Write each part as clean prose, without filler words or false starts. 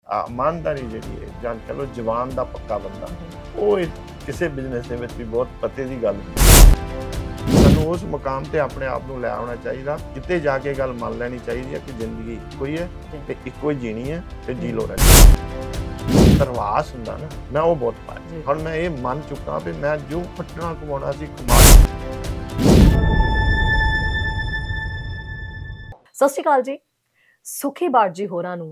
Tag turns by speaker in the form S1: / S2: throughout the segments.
S1: ईमानदारी जिहड़ी है जां कह लो जवान दा पक्का बंदा वो किसी बिजनेस दे विच भी बहुत पते दी गल सानूं उस मुकाम ते अपने आप नूं लै आउणा चाहीदा। किते जाके गल मान लैनी चाहिदी है कि जिंदगी इक्को ही है ते इक्को ही जीनी है ते जी लो रहे प्रवास हुंदा ना मैं वो बहुत पाया। हुण मैं ये मन चुका भी मैं जो फटना कमाउणा सी कमा।
S2: सत श्री अकाल जी। सुखी बाट जी होरां नूं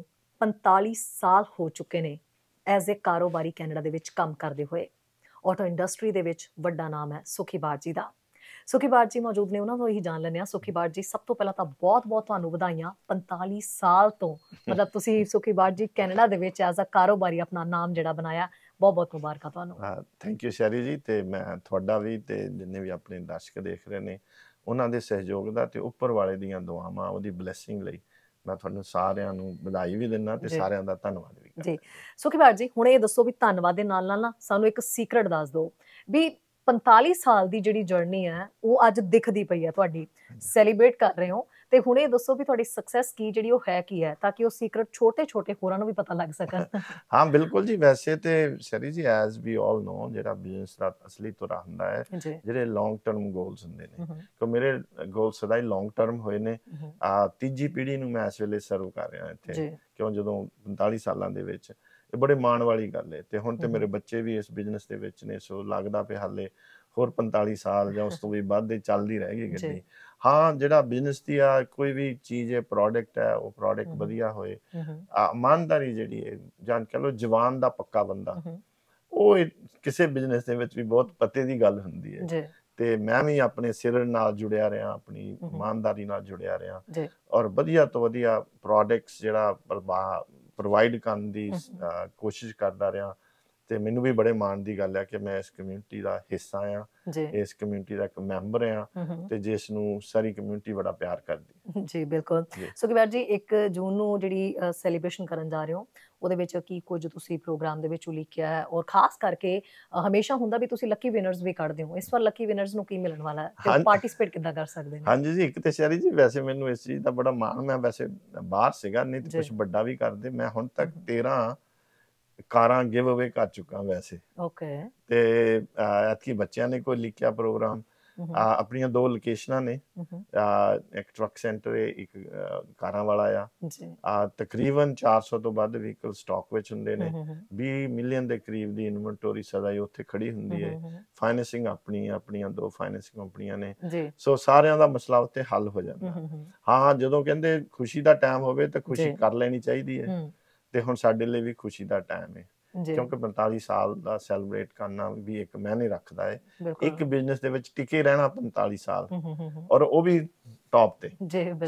S2: 45 साल हो चुके ने एज ए कारोबारी कैनेडा दे विच काम करदे हुए। ऑटो इंडस्ट्री दे विच वड्डा नाम है सुखी बाट जी दा। सुखी बाट जी मौजूद ने, उन्हां तों ही जान लैंदे आ। सुखी बाट जी, सब तो पहला तां बहुत बहुत तुहानूं वधाइयां। 45 साल तो मतलब तुसीं सुखी बाट जी Canada they which as a कारोबारी अपना नाम जिहड़ा बनाया, बहुत बहुत मुबारकां तुहानूं।
S1: Thank you Sherry ji. ते मैं तुहाडा भी ते जिन्ने भी अपने दर्शक देख रहे ने उन्हां दे सहयोग दा ते उपर वाले दीयां दुआवां उहदी ब्लैसिंग लई मैं तुहानूं सारिਆਂ ਨੂੰ ਵਧਾਈ ਵੀ ਦਿੰਦਾ ਤੇ ਸਾਰਿਆਂ ਦਾ ਧੰਨਵਾਦ ਵੀ ਕਰਦਾ
S2: ਜੀ। ਸੁਖੀ बाट जी, ਹੁਣ ਇਹ ਦੱਸੋ ਵੀ ਧੰਨਵਾਦ ਦੇ ਨਾਲ ਨਾਲ ਨਾ ਸਾਨੂੰ ਇੱਕ ਸੀਕ੍ਰੇਟ ਦੱਸ ਦਿਓ ਵੀ 45 ਸਾਲ ਦੀ ਜਿਹੜੀ ਜਰਨੀ ਹੈ ਉਹ ਅੱਜ ਦਿਖਦੀ ਪਈ ਹੈ, ਤੁਹਾਡੀ ਸੈਲੀਬ੍ਰੇਟ ਕਰ ਰਹੇ ਹੋ, ਤੇ ਹੁਣ ਇਹ ਦੱਸੋ ਵੀ ਤੁਹਾਡੀ ਸਕਸੈਸ ਕੀ ਜਿਹੜੀ ਉਹ ਹੈ ਕੀ ਹੈ, ਤਾਂ ਕਿ ਉਹ ਸੀਕ੍ਰੇਟ ਛੋਟੇ ਛੋਟੇ ਹੋਰਾਂ ਨੂੰ ਵੀ ਪਤਾ ਲੱਗ ਸਕਣ।
S1: ਹਾਂ ਬਿਲਕੁਲ ਜੀ। ਵੈਸੇ ਤੇ ਸ਼ਰੀ ਜੀ ਐਜ਼ ਵੀ ਆਲ ਨੋ ਜਿਹੜਾ ਬਿਜ਼ਨਸ ਦਾ ਅਸਲੀ ਤੁਰਾ ਹੁੰਦਾ ਹੈ ਜਿਹੜੇ ਲੌਂਗ ਟਰਮ ਗੋਲਸ ਹੁੰਦੇ ਨੇ, ਕਿ ਮੇਰੇ ਗੋਲ ਸਦਾ ਹੀ ਲੌਂਗ ਟਰਮ ਹੋਏ ਨੇ। ਤੀਜੀ ਪੀੜ੍ਹੀ ਨੂੰ ਮੈਂ ਇਸ ਵੇਲੇ ਸਰਵ ਕਰ ਰਿਹਾ ਇੱਥੇ, ਕਿਉਂ ਜਦੋਂ 45 ਸਾਲਾਂ ਦੇ ਵਿੱਚ ਇਹ ਬੜੇ ਮਾਣ ਵਾਲੀ ਗੱਲ ਹੈ। ਤੇ ਹੁਣ ਤੇ ਮੇਰੇ ਬੱਚੇ ਵੀ ਇਸ ਬਿਜ਼ਨਸ ਦੇ ਵਿੱਚ ਨੇ, ਸੋ ਲੱਗਦਾ ਪਿਆ ਹਾਲੇ ਹੋਰ 45 ਸਾਲ ਜਾਂ ਉਸ ਤੋਂ ਵੀ ਵੱਧ ਚੱਲਦੀ ਰਹਿ ਗਈ ਗੱਡੀ। ਹਾਂ ਜਿਹੜਾ ਬਿਜ਼ਨਸ ਦੀ ਆ ਕੋਈ ਵੀ ਚੀਜ਼ ਹੈ, ਪ੍ਰੋਡਕਟ ਹੈ, ਉਹ ਪ੍ਰੋਡਕਟ ਵਧੀਆ ਹੋਏ। ਇਮਾਨਦਾਰੀ ਜਿਹੜੀ ਹੈ ਜਾਂ ਕਹ ਲਓ ਜਵਾਨ ਦਾ ਪੱਕਾ ਬੰਦਾ, ਉਹ ਕਿਸੇ ਬਿਜ਼ਨਸ ਦੇ ਵਿੱਚ ਵੀ ਬਹੁਤ ਪਤੇ ਦੀ ਗੱਲ ਹੁੰਦੀ ਹੈ। ਤੇ ਮੈਂ ਵੀ ਆਪਣੇ ਸਿਰ ਨਾਲ ਜੁੜਿਆ ਰਿਹਾ, ਆਪਣੀ ਇਮਾਨਦਾਰੀ ਨਾਲ ਜੁੜਿਆ ਰਿਹਾ, ਔਰ ਵਧੀਆ ਤੋਂ ਵਧੀਆ ਪ੍ਰੋਡਕਟਸ ਜਿਹੜਾ ਪ੍ਰੋਵਾਈਡ ਕਰਨ ਦੀ ਕੋਸ਼ਿਸ਼ ਕਰਦਾ ਰਿਹਾ। ਤੇ ਮੈਨੂੰ ਵੀ ਬੜੇ ਮਾਣ ਦੀ ਗੱਲ ਹੈ ਕਿ ਮੈਂ ਇਸ ਕਮਿਊਨਿਟੀ ਦਾ ਹਿੱਸਾ ਆ, ਇਸ ਕਮਿਊਨਿਟੀ ਦਾ ਇੱਕ ਮੈਂਬਰ ਆ, ਤੇ ਜਿਸ ਨੂੰ ਸਾਰੀ ਕਮਿਊਨਿਟੀ ਬੜਾ ਪਿਆਰ ਕਰਦੀ।
S2: ਜੀ ਬਿਲਕੁਲ। ਸੁਖੀ बाट जी, 1 ਜੂਨ ਨੂੰ ਜਿਹੜੀ ਸੈਲੀਬ੍ਰੇਸ਼ਨ ਕਰਨ ਜਾ ਰਹੇ ਹੋ, ਉਹਦੇ ਵਿੱਚ ਕੀ ਕੁਝ ਤੁਸੀਂ ਪ੍ਰੋਗਰਾਮ ਦੇ ਵਿੱਚ ਉਲੀਕਿਆ ਹੈ, ਔਰ ਖਾਸ ਕਰਕੇ ਹਮੇਸ਼ਾ ਹੁੰਦਾ ਵੀ ਤੁਸੀਂ ਲੱਕੀ ਵਿਨਰਸ ਵੀ ਕੱਢਦੇ ਹੋ, ਇਸ ਵਾਰ ਲੱਕੀ ਵਿਨਰਸ ਨੂੰ ਕੀ ਮਿਲਣ ਵਾਲਾ ਹੈ ਤੇ ਪਾਰਟਿਸਿਪੇਟ ਕਿੱਦਾਂ ਕਰ ਸਕਦੇ ਨੇ?
S1: ਹਾਂਜੀ ਜੀ, ਇੱਕ ਤੇ ਸ਼ਹਿਰੀ ਜੀ ਵੈਸੇ ਮੈਨੂੰ ਇਸ ਚੀਜ਼ ਦਾ ਬੜਾ ਮਾਣ, ਮੈਂ ਵੈਸੇ ਬਾਹਰ ਸੀਗਾ, ਨਹੀਂ ਤੇ ਕੁਝ ਵੱਡਾ ਵੀ ਕਰਦੇ। ਮੈਂ ਹੁਣ ਤੱਕ 13 ਕਾਰਾਂ ਗਿਵ ਅਵੇ ਕਰ ਚੁੱਕਾ ਵੈਸੇ। ਓਕੇ। ਤੇ ਐਤਕੀ ਬੱਚਿਆਂ ਨੇ ਕੋਈ ਲਿਖਿਆ ਪ੍ਰੋਗਰਾਮ, ਆਪਣੀਆਂ 2 ਲੋਕੇਸ਼ਨਾਂ ਨੇ, ਇੱਕ ਟਰੱਕ ਸੈਂਟਰ ਹੈ, ਇੱਕ ਕਾਰਾਂ ਵਾਲਾ ਆ। ਤਕਰੀਬਨ 400 ਤੋਂ ਵੱਧ ਵਹੀਕਲ ਸਟਾਕ ਵਿੱਚ ਹੁੰਦੇ ਨੇ। 20 ਮਿਲੀਅਨ ਦੇ ਕਰੀਬ ਦੀ ਇਨਵੈਂਟਰੀ ਸਦਾ ਹੀ ਉੱਥੇ ਖੜੀ ਹੁੰਦੀ ਹੈ। ਫਾਈਨੈਂਸਿੰਗ ਆਪਣੀਆਂ 2 ਫਾਈਨੈਂਸਿੰਗ ਕੰਪਨੀਆਂ ਨੇ, ਸੋ ਸਾਰਿਆਂ ਦਾ ਮਸਲਾ ਉੱਥੇ ਹੱਲ ਹੋ ਜਾਂਦਾ। ਹਾਂ ਜਦੋਂ ਕਹਿੰਦੇ ਖੁਸ਼ੀ ਦਾ ਟਾਈਮ ਹੋਵੇ ਤਾਂ ਖੁਸ਼ੀ ਕਰ ਲੈਣੀ ਚਾਹੀਦੀ ਹੈ, ਤੇ ਹੁਣ ਸਾਡੇ ਲਈ ਵੀ ਖੁਸ਼ੀ ਦਾ ਟਾਈਮ ਹੈ, ਕਿਉਂਕਿ 45 ਸਾਲ ਦਾ ਸੈਲੀਬ੍ਰੇਟ ਕਰਨਾ ਵੀ ਇੱਕ ਮਾਇਨੇ ਰੱਖਦਾ ਹੈ। ਇੱਕ ਬਿਜ਼ਨਸ ਦੇ ਵਿੱਚ ਟਿਕੇ ਰਹਿਣਾ 45 ਸਾਲ, ਔਰ ਉਹ ਵੀ ਟੌਪ ਤੇ।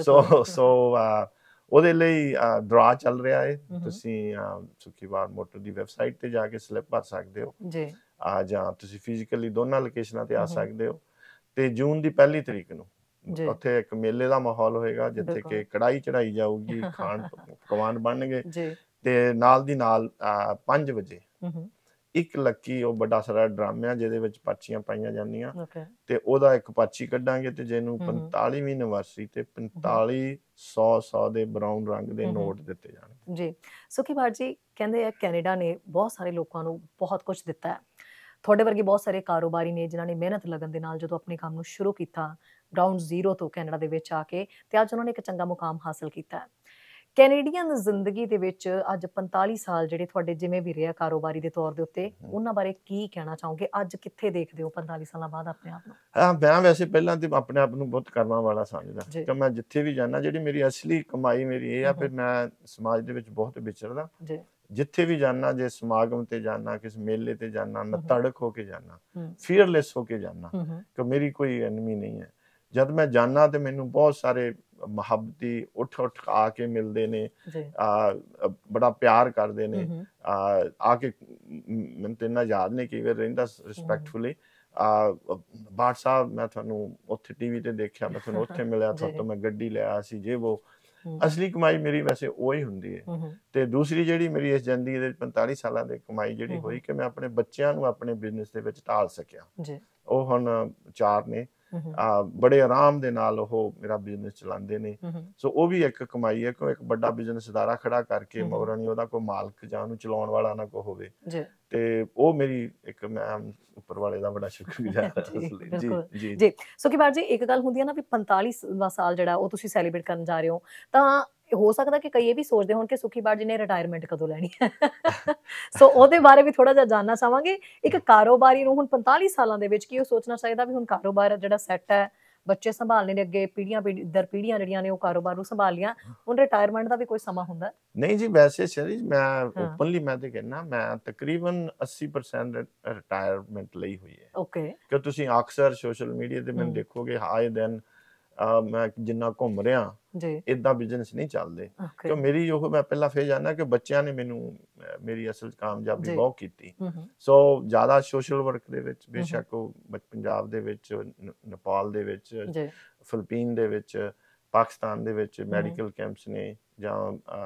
S1: ਸੋ ਉਹਦੇ ਲਈ ਡਰਾ ਚੱਲ ਰਿਹਾ ਹੈ। ਤੁਸੀਂ ਸੁਖੀ बाट ਮੋਟਰ ਦੀ ਵੈਬਸਾਈਟ ਤੇ ਜਾ ਕੇ ਸਲਿੱਪ ਭਰ ਸਕਦੇ ਹੋ, ਜਾਂ ਤੁਸੀਂ ਫਿਜ਼ੀਕਲੀ ਦੋਨਾਂ ਲੋਕੇਸ਼ਨਾਂ ਤੇ ਆ ਸਕਦੇ ਹੋ। ਤੇ ਜੂਨ ਦੀ 1 ਤਰੀਕ ਨੂੰ ਉੱਥੇ ਇੱਕ ਮੇਲੇ ਦਾ ਮਾਹੌਲ ਹੋਏਗਾ, ਜਿੱਥੇ ਕਿ ਕੜਾਈ ਚੜਾਈ ਜਾਊਗੀ, ਖਾਣ ਪਕਵਾਨ ਬਣਨਗੇ, ਤੇ ਨਾਲ ਦੀ ਨਾਲ 5 ਵਜੇ ਇੱਕ ਲੱਕੀ ਉਹ ਵੱਡਾ ਸਾਰਾ ਡਰਾਮਾ ਜਿਹਦੇ ਵਿੱਚ ਪਰਚੀਆਂ ਪਾਈਆਂ ਜਾਂਦੀਆਂ, ਤੇ ਉਹਦਾ ਇੱਕ ਪਰਚੀ ਕੱਢਾਂਗੇ, ਤੇ ਜਿਹਨੂੰ 45ਵੀਂ ਐਨਵਰਸਰੀ ਤੇ 45 100 ਦੇ ਬਰਾਊਨ ਰੰਗ ਦੇ ਨੋਟ ਦਿੱਤੇ ਜਾਣਗੇ।
S2: ਜੀ ਸੁਖੀ बाट जी, ਕਹਿੰਦੇ ਆ ਕੈਨੇਡਾ ਨੇ ਬਹੁਤ ਸਾਰੇ ਲੋਕਾਂ ਨੂੰ ਬਹੁਤ ਕੁਝ ਦਿੱਤਾ ਹੈ। ਤੁਹਾਡੇ ਵਰਗੇ ਬਹੁਤ ਸਾਰੇ ਕਾਰੋਬਾਰੀ ਨੇ ਜਿਨ੍ਹਾਂ ਨੇ ਮਿਹਨਤ ਲਗਨ ਦੇ ਨਾਲ ਜਦੋਂ ਆਪਣੇ ਕੰਮ ਨੂੰ ਸ਼ੁਰੂ ਕੀਤਾ, ਗਰਾਊਂਡ ਜ਼ੀਰੋ ਤੋਂ ਕੈਨੇਡਾ ਦੇ ਵਿੱਚ ਆ ਕੇ, ਤੇ ਅੱਜ ਉਹਨਾਂ ਨੇ ਇੱਕ ਚੰਗਾ ਮੁਕਾਮ ਹਾਸਲ ਕੀਤਾ ਹੈ। ਕੈਨੇਡੀਅਨ ਜ਼ਿੰਦਗੀ ਦੇ ਵਿੱਚ ਅੱਜ 45 ਸਾਲ ਜਿਹੜੇ ਤੁਹਾਡੇ ਜਿਵੇਂ ਵੀ ਰਿਹਾ ਕਾਰੋਬਾਰੀ ਦੇ ਤੌਰ ਦੇ ਉੱਤੇ, ਉਹਨਾਂ ਬਾਰੇ ਕੀ ਕਹਿਣਾ ਚਾਹੋਗੇ? ਅੱਜ ਕਿੱਥੇ ਦੇਖਦੇ ਹੋ 45 ਸਾਲਾਂ ਬਾਅਦ ਆਪਣੇ ਆਪ ਨੂੰ?
S1: ਮੈਂ ਵੈਸੇ ਪਹਿਲਾਂ ਤੇ ਆਪਣੇ ਆਪ ਨੂੰ ਬਹੁਤ ਕਰਮਾਂ ਵਾਲਾ ਸਮਝਦਾ ਕਿ ਮੈਂ ਜਿੱਥੇ ਵੀ ਜਾਣਾ, ਜਿਹੜੀ ਮੇਰੀ ਅਸਲੀ ਕਮਾਈ ਮੇਰੀ ਇਹ ਆ, ਫਿਰ ਮੈਂ ਸਮਾਜ ਦੇ ਵਿੱਚ ਬਹੁਤ ਵਿਚਰਦਾ। ਜਿੱਥੇ ਵੀ ਜਾਣਾ, ਜੇ ਸਮਾਗਮ ਤੇ ਜਾਣਾ, ਕਿਸੇ ਮੇਲੇ ਤੇ ਜਾਣਾ, ਨਤੜਕ ਹੋ ਕੇ ਜਾਣਾ, ਫੀਅਰਲੈਸ ਹੋ ਕੇ ਜਾਣਾ, ਕਿ ਮੇਰੀ ਕੋਈ ਐਨਮੀ ਨਹੀਂ ਹੈ। ਜਦ ਮੈਂ ਜਾਣਾ ਤੇ ਮੈਨੂੰ ਬਹੁਤ ਸਾਰੇ ਮੁਹੱਬਤੀ ਉੱਠ ਆ ਕੇ ਮਿਲਦੇ ਨੇ, ਬੜਾ ਪਿਆਰ ਕਰਦੇ ਨੇ, ਆ ਕੇ ਮੈਨੂੰ ਤੇ ਇੰਨਾ ਯਾਦ ਨਹੀਂ ਕਈ ਵਾਰ ਰਹਿੰਦਾ ਰਿਸਪੈਕਟਫੁਲੀ, ਬਾਠ ਸਾਹਿਬ ਮੈਂ ਤੁਹਾਨੂੰ ਉੱਥੇ ਟੀਵੀ ਤੇ ਦੇਖਿਆ, ਮੈਂ ਤੁਹਾਨੂੰ ਉੱਥੇ ਮਿਲਿਆ, ਤੁਹਾਡੇ ਤੋਂ ਮੈਂ ਗੱਡੀ ਲਿਆ ਸੀ, ਜੇ ਉਹ ਅਸਲੀ ਕਮਾਈ ਮੇਰੀ ਵੈਸੇ ਉਹ ਹੀ ਹੁੰਦੀ ਹੈ। ਤੇ ਦੂਸਰੀ ਜਿਹੜੀ ਮੇਰੀ ਇਸ ਜ਼ਿੰਦਗੀ ਦੇ 45 ਸਾਲਾਂ ਦੀ ਕਮਾਈ ਜਿਹੜੀ ਹੋਈ, ਕਿ ਮੈਂ ਆਪਣੇ ਬੱਚਿਆਂ ਨੂੰ ਆਪਣੇ ਬਿਜ਼ਨਸ ਦੇ ਵਿੱਚ ਢਾਲ ਸਕਿਆ। ਉਹ ਹੁਣ 4 ਨੇ, ਬੜੇ ਆਰਾਮ ਦੇ ਨਾਲ ਉਹ ਮੇਰਾ ਬਿਜ਼ਨਸ ਚਲਾਉਂਦੇ ਨੇ। ਸੋ ਉਹ ਵੀ ਇੱਕ ਕਮਾਈ ਹੈ ਕਿ ਇੱਕ ਵੱਡਾ ਬਿਜ਼ਨਸ ਅਦਾਰਾ ਖੜਾ ਕਰਕੇ ਮਗਰੋਂ ਨਹੀਂ ਉਹਦਾ ਕੋਈ ਮਾਲਕ ਜਾਂ ਉਹਨੂੰ ਚਲਾਉਣ ਵਾਲਾ ਨਾ ਕੋਈ ਹੋਵੇ, ਤੇ ਉਹ ਮੇਰੀ ਇੱਕ ਮੈਂ ਉੱਪਰ ਵਾਲੇ ਦਾ ਬੜਾ ਸ਼ੁਕਰਗੁਜ਼ਾਰ ਹਾਂ।
S2: ਜੀ ਸੁਖੀ ਬਾਰ ਜੀ, ਇੱਕ ਗੱਲ ਹੁੰਦੀ ਹੈ ਨਾ ਵੀ 45ਵਾਂ ਸਾਲ ਜਿਹੜਾ ਉਹ ਤੁਸੀਂ ਸੈਲੀਬ੍ਰੇਟ ਕਰਨ ਜਾ ਰਹੇ ਹੋ, ਤਾਂ ਹੋ ਸਕਦਾ ਕਿ ਕਈ ਇਹ ਵੀ ਸੋਚਦੇ ਹੋਣ ਕਿ ਸੁਖੀ ਬਾਰ ਜੀ ਨੇ ਰਿਟਾਇਰਮੈਂਟ ਕਦੋਂ ਲੈਣੀ ਹੈ। ਸੋ ਉਹਦੇ ਬਾਰੇ ਵੀ ਥੋੜਾ ਜਿਹਾ ਜਾਨਣਾ ਚਾਹਾਂਗੇ। ਇੱਕ ਕਾਰੋਬਾਰੀ ਨੂੰ ਹੁਣ 45 ਸਾਲਾਂ ਦੇ ਵਿੱਚ ਕੀ ਉਹ ਸੋਚਣਾ ਚਾਹੀਦਾ ਵੀ ਹੁਣ ਕਾਰੋਬਾਰ ਜਿਹੜਾ ਸੈੱਟ ਹੈ, ਬੱਚੇ ਸੰਭਾਲਣੇ ਨੇ, ਅੱਗੇ ਪੀੜ੍ਹੀਆਂ ਦਰ ਪੀੜ੍ਹੀਆਂ ਜਿਹੜੀਆਂ ਨੇ ਉਹ ਕਾਰੋਬਾਰ ਨੂੰ ਸੰਭਾਲ ਲਿਆ, ਹੁਣ ਰਿਟਾਇਰਮੈਂਟ ਦਾ ਵੀ ਕੋਈ ਸਮਾਂ ਹੁੰਦਾ?
S1: ਨਹੀਂ ਜੀ, ਵੈਸੇ ਸ਼ਰੀ ਮੈਂ ਓਪਨਲੀ ਮੈਂ ਤੇ ਕਹਿੰਦਾ ਮੈਂ ਤਕਰੀਬਨ 80% ਰਿਟਾਇਰਮੈਂਟ ਲਈ ਹੋਈ ਹੈ। ਓਕੇ, ਕਿ ਤੁਸੀਂ ਅਕਸਰ ਸੋਸ਼ਲ ਮੀਡੀਆ ਤੇ ਮੈਨੂੰ ਦੇਖੋਗੇ ਆਏ ਦਿਨ ਮੈਂ ਜਿੰਨਾ ਘੁੰਮ ਰਿਹਾ ਏਦਾਂ ਬਿਜ਼ਨਸ ਨਹੀਂ ਚੱਲਦੇ, ਕਿ ਮੇਰੀ ਉਹ ਮੈਂ ਪਹਿਲਾਂ ਫੇਰ ਜਾਣਾ ਕਿ ਬੱਚਿਆਂ ਨੇ ਮੈਨੂੰ ਮੇਰੀ ਅਸਲ ਕਾਮਯਾਬੀ ਬਹੁਤ ਕੀਤੀ। ਸੋ ਜ਼ਿਆਦਾ ਸੋਸ਼ਲ ਵਰਕ ਦੇ ਵਿੱਚ ਬੇਸ਼ੱਕ ਉਹ ਪੰਜਾਬ ਦੇ ਵਿੱਚ, ਨੇਪਾਲ ਦੇ ਵਿੱਚ, ਫਿਲੀਪੀਨ ਦੇ ਵਿੱਚ, ਪਾਕਿਸਤਾਨ ਦੇ ਵਿੱਚ ਮੈਡੀਕਲ ਕੈਂਪਸ ਨੇ ਜਾਂ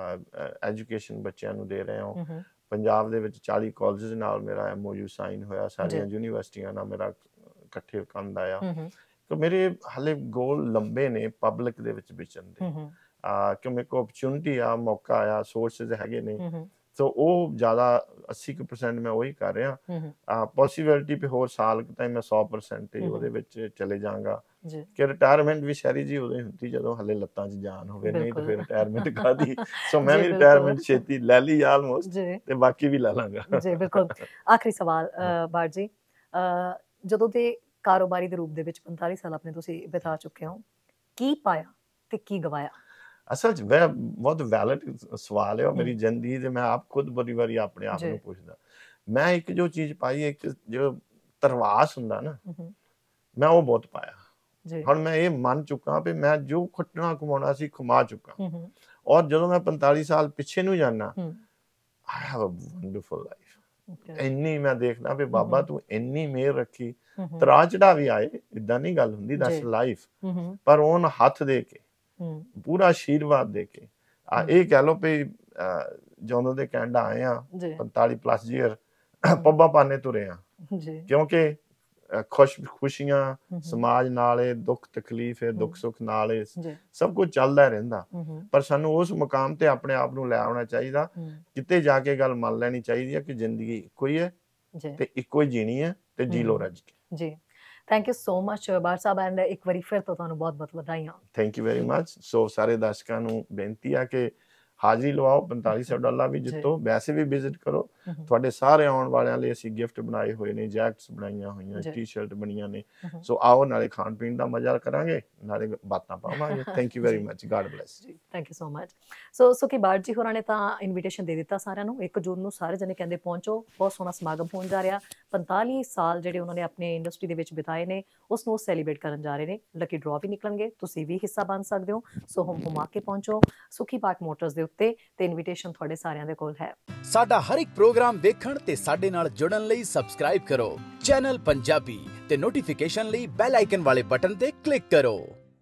S1: ਐਜੂਕੇਸ਼ਨ ਬੱਚਿਆਂ ਨੂੰ ਦੇ ਰਹੇ ਹੋ। ਪੰਜਾਬ ਦੇ ਵਿੱਚ 40 ਕਾਲਜਸ ਨਾਲ ਮੇਰਾ MOU ਸਾਈਨ ਹੋਇਆ, ਸਾਰੀਆਂ ਯੂਨੀਵਰਸਿਟੀਆਂ ਨਾਲ ਮੇਰਾ ਇਕੱਠੇ ਕੰਮ ਦਾ ਆ। ਮੇਰੇ ਹਾਲੇ ਗੋਲ ਲੰਬੇ ਨੇ ਪਬਲਿਕ ਦੇ ਵਿੱਚ ਵਿਚਰਨ ਦੇ, ਕਿ ਮੇਰੇ ਕੋਲ ਓਪਰਚੁਨਿਟੀ ਆ, ਮੌਕਾ ਆ, ਸੋਰਸਿਸ ਹੈਗੇ ਨੇ। ਸੋ ਉਹ ਜ਼ਿਆਦਾ 80% ਮੈਂ ਉਹੀ ਕਰ ਰਿਹਾ। ਪੋਸੀਬਿਲਿਟੀ ਵੀ ਹੋਰ ਸਾਲ ਤਾਈਂ ਮੈਂ 100% ਉਹਦੇ ਵਿੱਚ ਚਲੇ ਜਾਵਾਂਗਾ। ਕਿ ਰਿਟਾਇਰਮੈਂਟ ਵੀ ਸ਼ਹਿਰੀ ਜੀ ਉਦੋਂ ਹੁੰਦੀ ਜਦੋਂ ਹਲੇ ਲੱਤਾਂ 'ਚ ਜਾਨ ਹੋਵੇ, ਨਹੀਂ ਤਾਂ ਫਿਰ ਰਿਟਾਇਰਮੈਂਟ ਕਾਹਦੀ। ਸੋ ਮੈਂ ਵੀ ਰਿਟਾਇਰਮੈਂਟ ਛੇਤੀ ਲੈ ਲਈ ਆਲਮੋਸਟ, ਤੇ ਬਾਕੀ ਵੀ ਲੈ ਲਾਂਗਾ।
S2: ਜੀ ਬਿਲਕੁਲ। ਆਖਰੀ ਸਵਾਲ ਬਾਰ ਜੀ, ਜਦੋਂ ਦੇ ਕਾਰੋਬਾਰੀ ਦੇ ਰੂਪ ਦੇ ਵਿੱਚ 45 ਸਾਲ ਆਪਣੇ ਤੁਸੀਂ ਬਿਤਾ ਚੁੱਕੇ ਹੋ, ਕੀ ਪਾਇਆ ਤੇ ਕੀ ਗਵਾਇਆ?
S1: ਅਸਲ 'ਚ ਮੈਂ ਬਹੁਤ ਵੈਲਿਡ ਸਵਾਲ ਹੈ, ਮੇਰੀ ਜ਼ਿੰਦਗੀ ਦੇ ਮੈਂ ਆਪ ਖੁਦ ਬੜੀ ਵਾਰੀ ਆਪਣੇ ਆਪ ਨੂੰ ਪੁੱਛਦਾ। ਮੈਂ ਇੱਕ ਜੋ ਚੀਜ਼ ਪਾਈ, ਇੱਕ ਜੋ ਧਰਵਾਸ ਹੁੰਦਾ ਨਾ, ਮੈਂ ਉਹ ਬਹੁਤ ਪਾਇਆ। ਹੁਣ ਮੈਂ ਇਹ ਮੰਨ ਚੁੱਕਾ ਵੀ ਮੈਂ ਜੋ ਖੱਟਣਾ ਕਮਾਉਣਾ ਸੀ ਕਮਾ ਚੁੱਕਾ, ਔਰ ਜਦੋਂ ਮੈਂ 45 ਸਾਲ ਪਿੱਛੇ ਨੂੰ ਜਾਣਾ, I have a wonderful life. ਇੰਨੀ ਮੈਂ ਦੇਖਦਾ ਵੀ ਬਾਬਾ ਤੂੰ ਇੰਨੀ ਮਿਹਰ ਰੱਖੀ, ਤਰਾ ਚੜਾ ਵੀ ਆਏ, ਏਦਾਂ ਨਹੀਂ ਗੱਲ ਹੁੰਦੀ, ਦੈਟਸ ਲਾਈਫ। ਪਰ ਉਹਨ ਹੱਥ ਦੇ ਕੇ, ਪੂਰਾ ਆਸ਼ੀਰਵਾਦ ਦੇ ਕੇ, ਇਹ ਕਹਿ ਲਓ ਵੀ ਜਦੋਂ ਦੇ ਕੈਨੇਡਾ ਆਏ ਆ 45+ ਈਅਰ ਪੱਬਾਂ ਪਾਨੇ ਤੁਰੇ ਆ, ਕਿਉਂਕਿ ਖੁਸ਼ੀਆਂ ਸਮਾਜ ਨਾਲ, ਦੁੱਖ ਤਕਲੀਫ ਹੈ, ਦੁੱਖ ਸੁੱਖ ਨਾਲ ਸਭ ਕੁਝ ਚੱਲਦਾ ਰਹਿੰਦਾ। ਪਰ ਸਾਨੂੰ ਉਸ ਮੁਕਾਮ ਤੇ ਆਪਣੇ ਆਪ ਨੂੰ ਲੈ ਆਉਣਾ ਚਾਹੀਦਾ, ਕਿਤੇ ਜਾ ਕੇ ਗੱਲ ਮੰਨ ਲੈਣੀ ਚਾਹੀਦੀ ਹੈ ਕਿ ਜ਼ਿੰਦਗੀ ਇੱਕੋ ਹੀ ਹੈ ਤੇ ਇੱਕੋ ਹੀ ਜੀਣੀ ਹੈ, ਤੇ ਜੀ ਲੋ ਰੱਜ ਕੇ। ਜੀ,
S2: thank you so much Brar ਸਾਹਿਬ, ਐਂਡ ਇੱਕ ਵਾਰੀ ਫਿਰ ਤੋਂ ਤੁਹਾਨੂੰ ਬਹੁਤ ਬਹੁਤ ਵਧਾਈਆਂ।
S1: Thank you very much. So ਸਾਰੇ ਦਰਸ਼ਕਾਂ ਨੂੰ ਬੇਨਤੀ ਆ ਕਿ ਹਾਜ਼ਰੀ ਲਵਾਓ, $4500 ਵੀ ਜਿੱਤੋ, ਵੈਸੇ ਵੀ ਵਿਜ਼ਿਟ ਕਰੋ। ਤੁਹਾਡੇ ਸਾਰੇ ਆਉਣ ਵਾਲਿਆਂ ਲਈ ਅਸੀਂ ਗਿਫਟ ਬਣਾਏ ਹੋਏ ਨੇ, ਜੈਕਟਸ ਬਣਾਈਆਂ ਹੋਈਆਂ, ਟੀ-ਸ਼ਰਟ ਬਣੀਆਂ ਨੇ। ਸੋ ਆਓ, ਨਾਲੇ ਖਾਣ ਪੀਣ ਦਾ ਮਜ਼ਾ ਕਰਾਂਗੇ, ਨਾਲੇ ਬਾਤਾਂ ਪਾਵਾਂਗੇ। Thank you very much, God bless ji.
S2: Thank you so much. So Sukhi Brar ਜੀ ਹੋਰਾਂ ਨੇ ਤਾਂ ਇਨਵੀਟੇਸ਼ਨ ਦੇ ਦਿੱਤਾ ਸਾਰਿਆਂ ਨੂੰ, 1 ਜੂਨ ਨੂੰ ਸਾਰੇ ਜਣੇ ਕਹਿੰਦੇ ਪਹੁੰਚੋ, ਬਹੁਤ ਸੋਹਣਾ ਸਮਾਗਮ ਹੋਣ ਜਾ ਰਿਹਾ। 45 ਸਾਲ ਜਿਹੜੇ ਉਹਨਾਂ ਨੇ ਆਪਣੇ ਇੰਡਸਟਰੀ ਦੇ ਵਿੱਚ ਬਿਤਾਏ ਨੇ, ਉਸ ਨੂੰ ਸੈਲੀਬ੍ਰੇਟ ਕਰਨ ਜਾ ਰਹੇ ਨੇ। ਲੱਕੀ ਡਰਾਅ ਵੀ ਨਿਕਲਣਗੇ, ਤੁਸੀਂ ਵੀ ਹਿੱਸਾ ਬਣ ਸਕਦੇ ਹੋ। ਸੋ ਹੁਮ ਕੇ ਪਹੁੰਚੋ ਸੁਖੀ ਪਾਰਕ ਮੋਟਰਸ ਦੇ ਉੱਤੇ, ਤੇ ਇਨਵੀਟੇਸ਼ਨ ਤੁਹਾਡੇ ਸਾਰਿਆਂ ਦੇ ਕੋਲ ਹੈ।
S3: ਸਾਡਾ ਹਰ ਇੱਕ ਪ੍ਰੋਗਰਾਮ ਦੇਖਣ ਤੇ ਸਾਡੇ ਨਾਲ ਜੁੜਨ ਲਈ ਸਬਸਕ੍ਰਾਈਬ ਕਰੋ ਚੈਨਲ ਪੰਜਾਬੀ, ਤੇ ਨੋਟੀਫਿਕੇਸ਼ਨ ਲਈ ਬੈਲ ਆਈਕਨ ਵਾਲੇ ਬਟਨ ਤੇ ਕਲਿੱਕ ਕਰੋ।